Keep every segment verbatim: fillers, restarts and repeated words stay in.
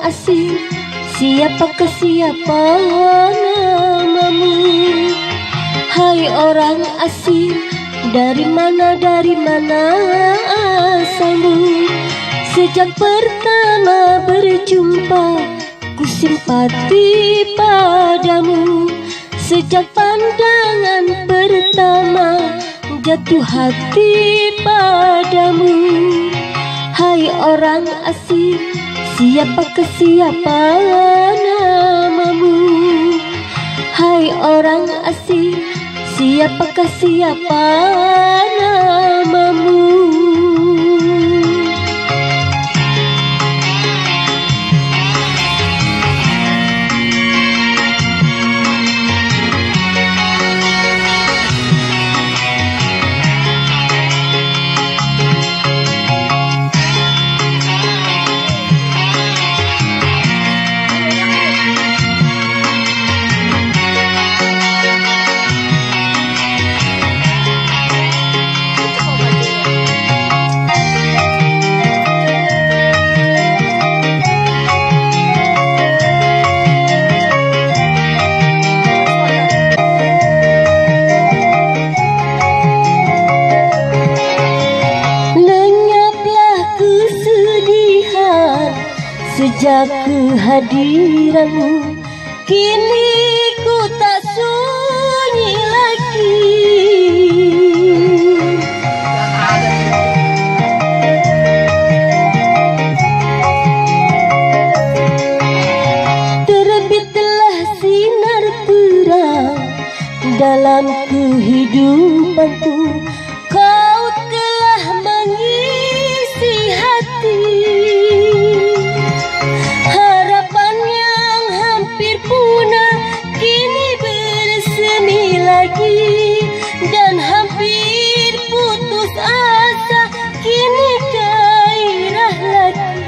asing, siapakah siapa namamu? Hai orang asing, dari mana, dari mana asalmu? Sejak pertama berjumpa, ku simpati padamu. Sejak pandangan pertama, jatuh hati padamu. Hai orang asing, siapakah siapa namamu? Hai orang asing, siapakah siapa namamu? Sejak kehadiranmu, kini ku tak sunyi lagi. Terbitlah sinar terang dalam kehidupanku. Kau telah mengisi hati. Punah kini bersemi lagi, dan hampir putus asa kini gairah lagi.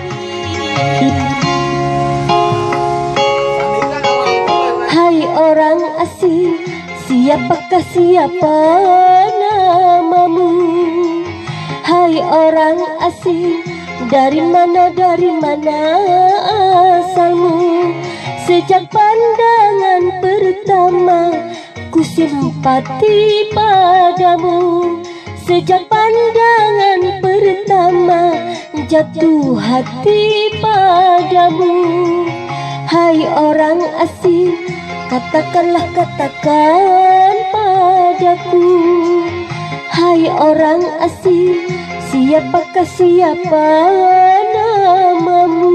Hai orang asing, siapakah siapa namamu? Hai orang asing, dari mana, dari mana asalmu? Sejak pandangan pertama, ku simpati padamu. Sejak pandangan pertama, jatuh hati padamu. Hai orang asing, katakanlah, katakan padaku. Hai orang asing, siapakah siapa namamu?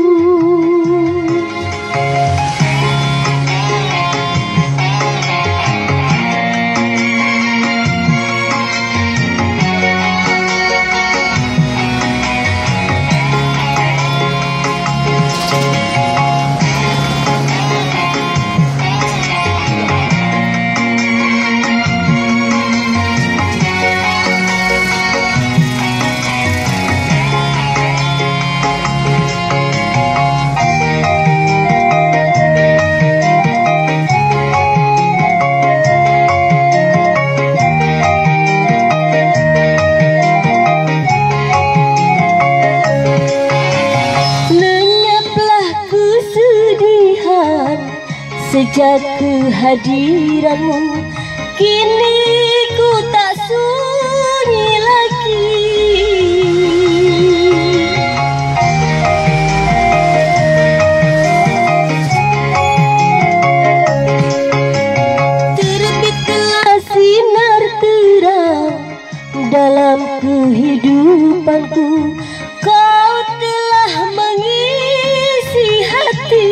Sejak kehadiranmu, kini ku tak sunyi lagi. Terbitlah sinar terang dalam kehidupanku. Kau telah mengisi hati.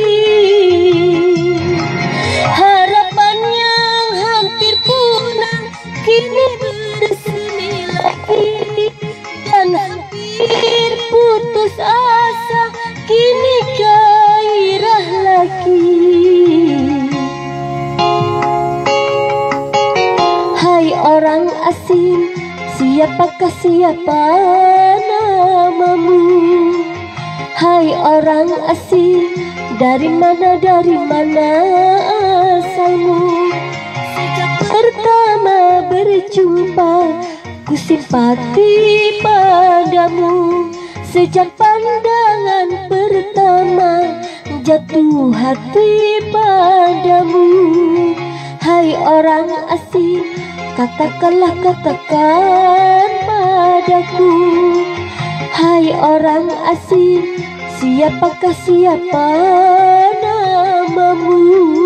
Kini bersemi lagi, dan hampir putus asa kini gairah lagi. Hai orang asing, siapakah siapa namamu? Hai orang asing, dari mana, dari mana asalmu? Pertama berjumpa, ku simpati padamu. Sejak pandangan bulan pertama jatuh hati padamu. Hai orang asing, katakanlah katakan padaku. Hai orang asing, siapakah siapa namamu?